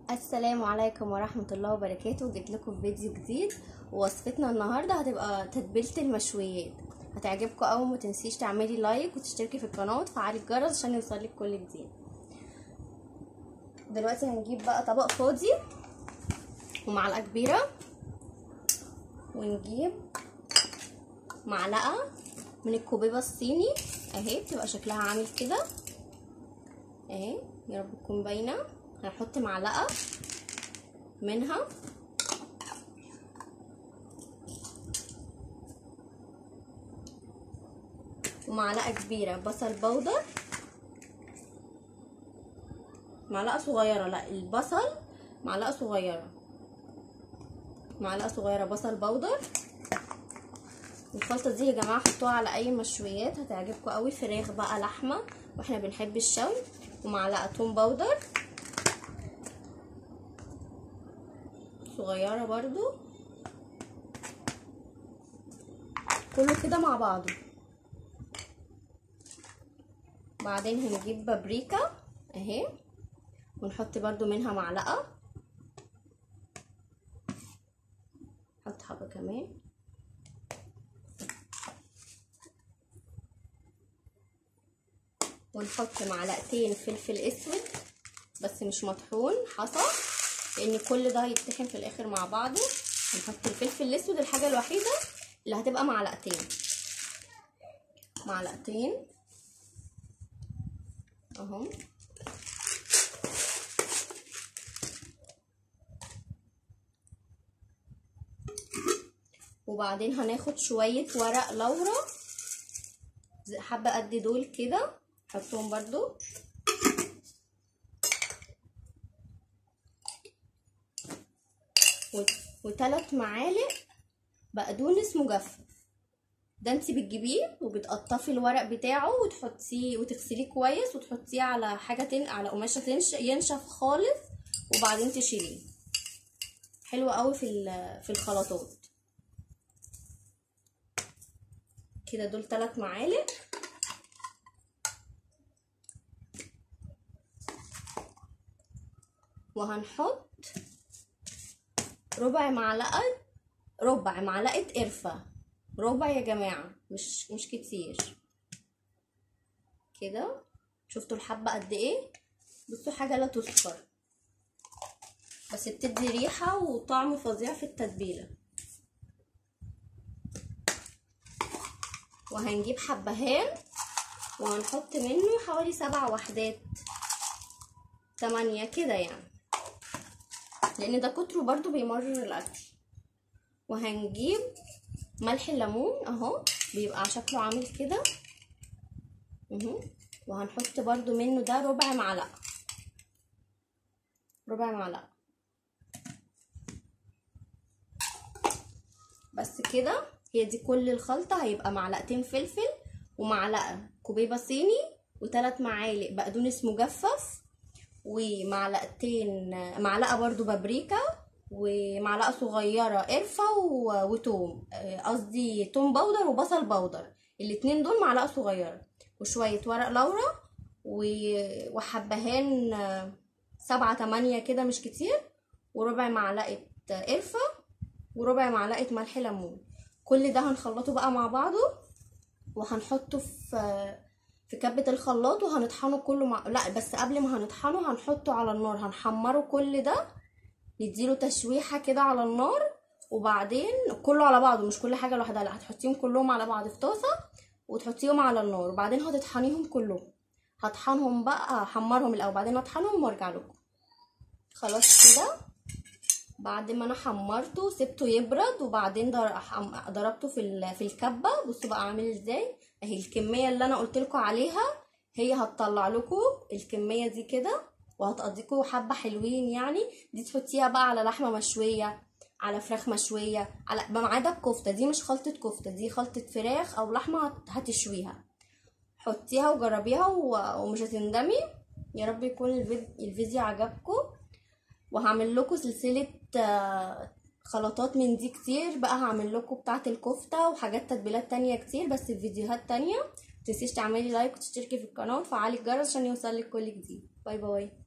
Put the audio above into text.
السلام عليكم ورحمة الله وبركاته. جيت لكم فيديو جديد، ووصفتنا النهاردة هتبقى تتبيلة المشويات. هتعجبكم أوي. ما تنسيش تعملي لايك وتشتركي في القناة وتفعلي الجرس عشان يوصلك كل جديد. دلوقتي هنجيب بقى طبق فاضي ومعلقة كبيرة، ونجيب معلقة من الكوبيبة الصيني اهي، بتبقى شكلها عامل كده اهي، يا رب تكون باينة. هنحط معلقة منها، ومعلقة كبيرة بصل بودر، معلقة صغيرة، لا البصل معلقة صغيرة، معلقة صغيرة بصل بودر. الخلطة دي يا جماعة حطوها على اي مشويات هتعجبكم قوي، فراخ بقى لحمة واحنا بنحب الشوي. ومعلقة توم بودر صغيرة برضو، كله كده مع بعضه. بعدين هنجيب بابريكا اهي، ونحط برضو منها معلقة، نحط حبة كمان، ونحط معلقتين فلفل اسود بس مش مطحون، حصى، لان كل ده هيتطحن في الاخر مع بعضه. هنحط الفلفل الاسود الحاجة الوحيدة اللي هتبقى معلقتين اهو. وبعدين هناخد شوية ورق لورا حبة قد دول كده، نحطهم برضو، و3 معالق بقدونس مجفف. ده انتي بتجيبيه وبتقطفي الورق بتاعه وتحطيه وتغسليه كويس وتحطيه على حاجه على قماشه ينشف خالص، وبعدين تشيليه. حلو قوي في الخلطات كده. دول 3 معالق، وهنحط ربع معلقه قرفه، ربع يا جماعه، مش كتير كده. شفتوا الحبه قد ايه؟ بصوا حاجه لا تذكر، بس بتدي ريحه وطعم فظيع في التتبيله. وهنجيب حبهان وهنحط منه حوالي 7 وحدات 8 كده يعني، لان ده كتره برضو بيمرر الاكل. وهنجيب ملح الليمون اهو، بيبقى شكله عامل كده اهو، وهنحط برضو منه ده ربع معلقة بس كده. هي دي كل الخلطة. هيبقى معلقتين فلفل، ومعلقة كوبيبة صيني، و3 معالق بقدونس مجفف، معلقة برضو بابريكا، ومعلقة صغيرة قرفة وتوم، قصدي توم بودر وبصل بودر، الاتنين دول معلقة صغيرة، وشوية ورق لورا، وحبهان 7 8 كده مش كتير، وربع معلقة قرفة، وربع معلقة ملح ليمون. كل ده هنخلطه بقى مع بعضه، وهنحطه في كبة الخلاط وهنطحنه كله لا بس قبل ما هنطحنه هنحطه على النار، هنحمره كل ده، نديله تشويحة كده على النار، وبعدين كله على بعضه مش كل حاجة لوحدها، لا هتحطيهم كلهم على بعض في طاسة وتحطيهم على النار، وبعدين هتطحنيهم كلهم. هطحنهم بقى، احمرهم الاول وبعدين اطحنهم وارجع لكم. خلاص كده، بعد ما انا حمرته وسبته يبرد، وبعدين ضربته في الكبه. بصوا بقى عامل ازاي اهي. الكميه اللي انا قلت لكم عليها هي هتطلع لكم الكميه دي كده، وهتقضيكم حبه حلوين يعني. دي تحطيها بقى على لحمه مشويه، على فراخ مشويه، على ما عدا الكفته دي مش خلطه كفته، دي خلطه فراخ او لحمه هتشويها. حطيها وجربيها ومش هتندمي. يا رب يكون الفيديو عجبكم، وهعمل لكم سلسله خلطات من دي كتير بقى. هعمل لكم بتاعه الكفته وحاجات تتبيلات تانية كتير بس في فيديوهات تانية. متنسيش تعملي لايك وتشتركي في القناه وتفعلي الجرس عشان يوصلك كل جديد. باي باي.